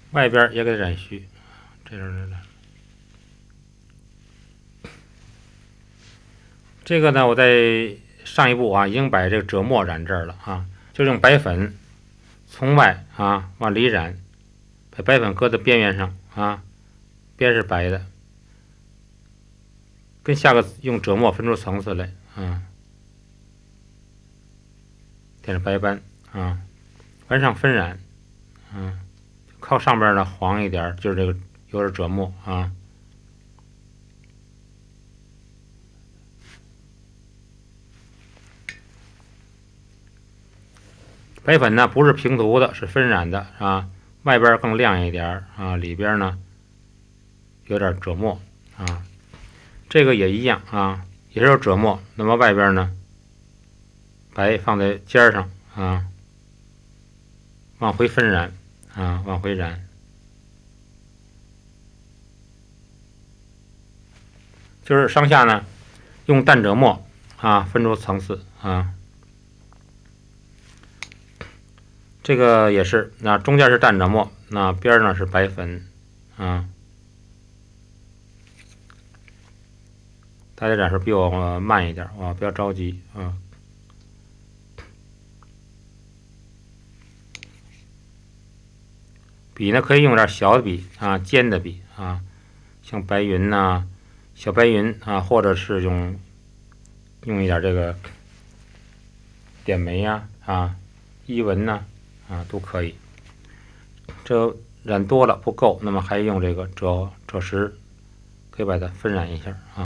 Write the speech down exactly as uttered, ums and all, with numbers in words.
外边也给它染虚，这种的。这个呢，我在上一步啊已经把这个赭墨染这儿了啊，就用白粉从外啊往里染，把白粉搁在边缘上啊，边是白的，跟下个用赭墨分出层次来啊，点上白斑啊，往上分染啊，靠上边呢黄一点，就是这个有点赭墨啊。白粉呢不是平涂的，是分染的啊，外边更亮一点啊，里边呢有点赭墨啊。这个也一样啊，也是有赭墨，那么外边呢白放在尖上啊，往回分染啊，往回染，就是上下呢用淡赭墨啊分出层次啊。这个也是，那中间是淡赭墨，那边呢是白粉啊。大家染色比我慢一点啊，不要着急啊。笔呢可以用点小的笔啊，尖的笔啊，像白云呐、啊、小白云啊，或者是用用一点这个点眉呀 啊, 啊、依纹呐 啊, 啊都可以。这染多了不够，那么还用这个赭赭石，可以把它分染一下啊。